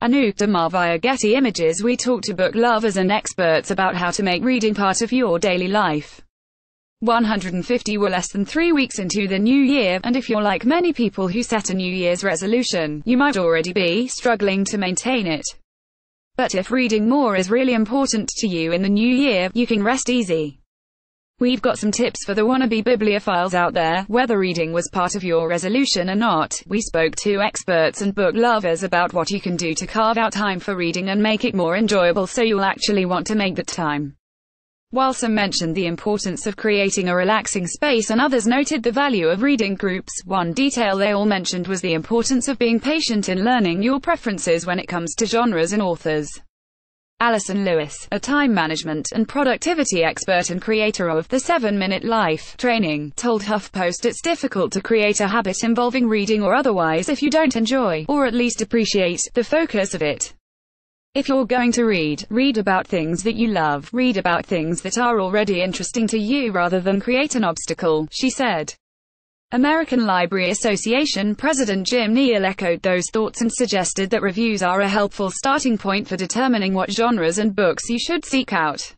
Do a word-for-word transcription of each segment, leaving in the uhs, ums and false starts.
Anouk Damar. Via Getty Images, we talk to book lovers and experts about how to make reading part of your daily life. one hundred fifty. We're less than three weeks into the new year, and if you're like many people who set a New Year's resolution, you might already be struggling to maintain it. But if reading more is really important to you in the new year, you can rest easy. We've got some tips for the wannabe bibliophiles out there. Whether reading was part of your resolution or not, we spoke to experts and book lovers about what you can do to carve out time for reading and make it more enjoyable so you'll actually want to make that time. While some mentioned the importance of creating a relaxing space and others noted the value of reading groups, one detail they all mentioned was the importance of being patient in learning your preferences when it comes to genres and authors. Alison Lewis, a time management and productivity expert and creator of the seven minute Life training, told HuffPost it's difficult to create a habit involving reading or otherwise if you don't enjoy, or at least appreciate, the focus of it. If you're going to read, read about things that you love, read about things that are already interesting to you rather than create an obstacle, she said. American Library Association President Jim Neal echoed those thoughts and suggested that reviews are a helpful starting point for determining what genres and books you should seek out.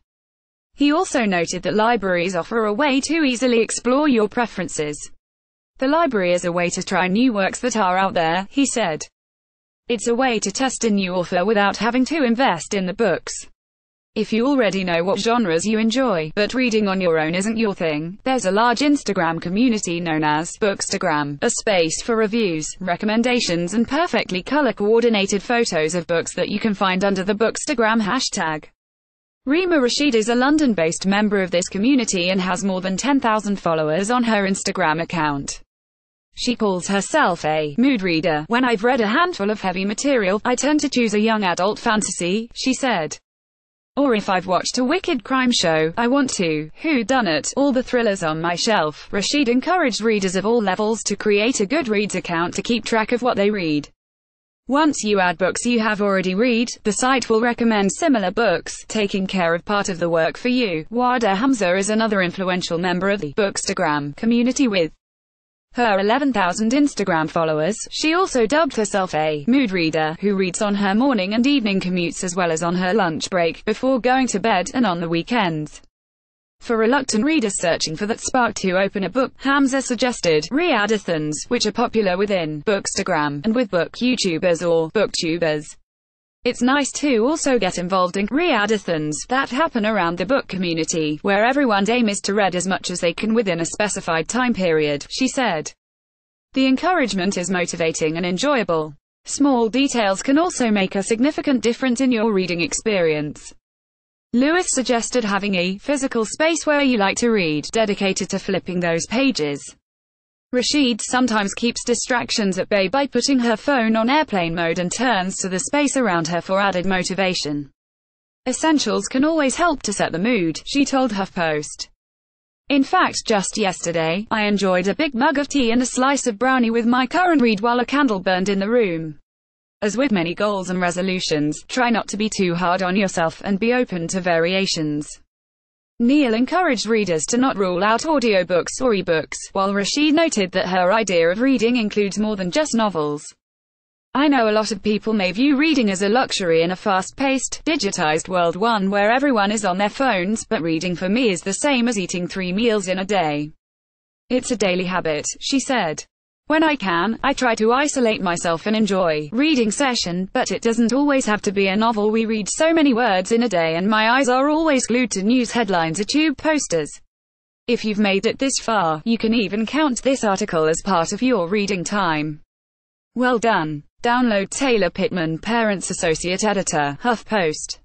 He also noted that libraries offer a way to easily explore your preferences. The library is a way to try new works that are out there, he said. It's a way to test a new author without having to invest in the books. If you already know what genres you enjoy, but reading on your own isn't your thing, there's a large Instagram community known as Bookstagram, a space for reviews, recommendations and perfectly color-coordinated photos of books that you can find under the Bookstagram hashtag. Reema Rashid is a London-based member of this community and has more than ten thousand followers on her Instagram account. She calls herself a mood reader. When I've read a handful of heavy material, I tend to choose a young adult fantasy, she said. Or if I've watched a wicked crime show, I want to whodunit all the thrillers on my shelf. Rashid encouraged readers of all levels to create a Goodreads account to keep track of what they read. Once you add books you have already read, the site will recommend similar books, taking care of part of the work for you. Wada Hamza is another influential member of the Bookstagram community with her eleven thousand Instagram followers. She also dubbed herself a mood reader, who reads on her morning and evening commutes as well as on her lunch break, before going to bed, and on the weekends. For reluctant readers searching for that spark to open a book, Hamza suggested readathons, which are popular within Bookstagram, and with book YouTubers or booktubers. It's nice to also get involved in readathons that happen around the book community, where everyone's aim is to read as much as they can within a specified time period, she said. The encouragement is motivating and enjoyable. Small details can also make a significant difference in your reading experience. Lewis suggested having a physical space where you like to read, dedicated to flipping those pages. Rashid sometimes keeps distractions at bay by putting her phone on airplane mode and turns to the space around her for added motivation. Essentials can always help to set the mood, she told HuffPost. In fact, just yesterday, I enjoyed a big mug of tea and a slice of brownie with my current read while a candle burned in the room. As with many goals and resolutions, try not to be too hard on yourself and be open to variations. Neal encouraged readers to not rule out audiobooks or ebooks, while Rashid noted that her idea of reading includes more than just novels. I know a lot of people may view reading as a luxury in a fast-paced, digitized world, one where everyone is on their phones, but reading for me is the same as eating three meals in a day. It's a daily habit, she said. When I can, I try to isolate myself and enjoy reading session, but it doesn't always have to be a novel. We read so many words in a day and my eyes are always glued to news headlines or tube posters. If you've made it this far, you can even count this article as part of your reading time. Well done. Download Taylor Pittman, Parents Associate Editor, HuffPost.